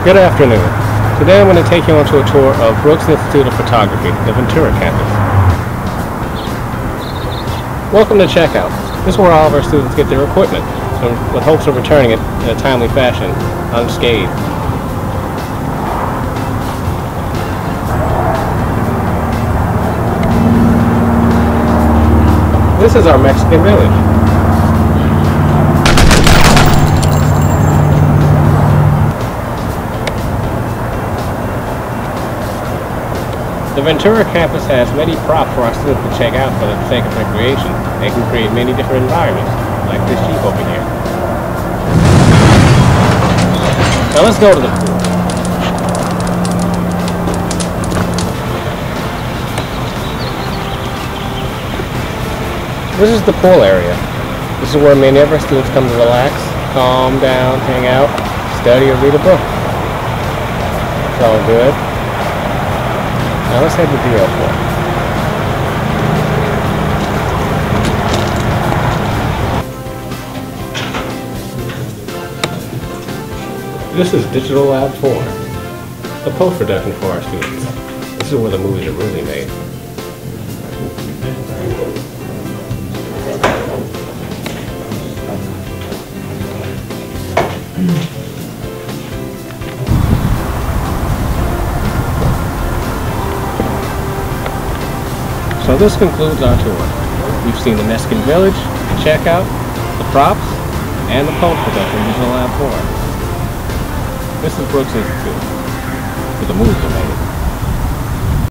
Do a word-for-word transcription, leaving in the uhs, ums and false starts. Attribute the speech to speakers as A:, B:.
A: Good afternoon. Today I'm going to take you onto a tour of Brooks Institute of Photography, the Ventura campus. Welcome to checkout. This is where all of our students get their equipment, with hopes of returning it in a timely fashion, unscathed. This is our Mexican village. The Ventura campus has many props for our students to check out for the sake of recreation. They can create many different environments, like this Jeep over here. Now let's go to the pool. This is the pool area. This is where many of our students come to relax, calm down, hang out, study, or read a book. It's all good. Now let's head to the airport. This is Digital Lab four, the post-production for our students. This is where the movies are really made. So this concludes our tour. We've seen the Mexican village, the checkout, the props, and the post-production Digital Lab four. This is Brooks Institute, where the movies are made.